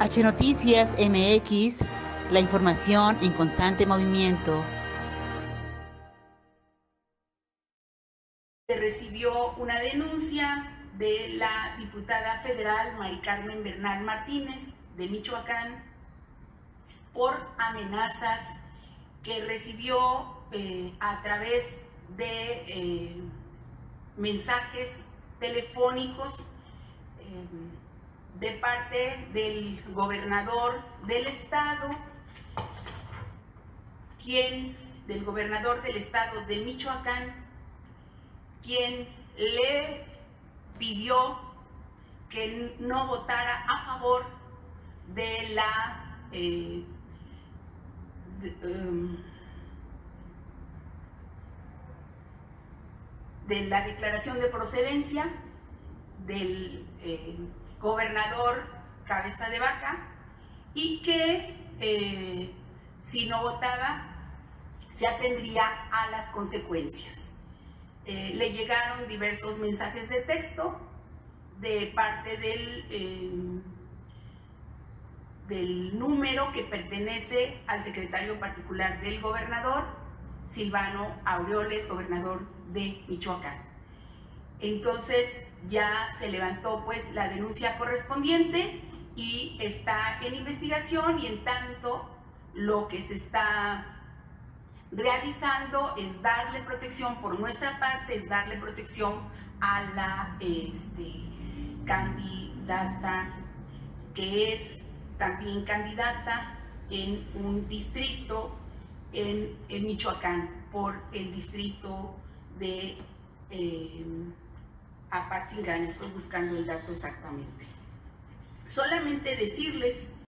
H Noticias MX, la información en constante movimiento. Se recibió una denuncia de la diputada federal Mari Carmen Bernal Martínez de Michoacán por amenazas que recibió a través de mensajes telefónicos de parte del gobernador del estado, del gobernador del estado de Michoacán, quien le pidió que no votara a favor de la declaración de procedencia del gobernador Cabeza de Vaca, y que si no votaba se atendría a las consecuencias. Le llegaron diversos mensajes de texto de parte del número que pertenece al secretario particular del gobernador, Silvano Aureoles, gobernador de Michoacán. Entonces ya se levantó pues la denuncia correspondiente y está en investigación, y en tanto lo que se está realizando es darle protección, por nuestra parte, es darle protección a la candidata, que es también candidata en un distrito en Michoacán, por el distrito de Apatzingán. Estoy buscando el dato exactamente. Solamente decirles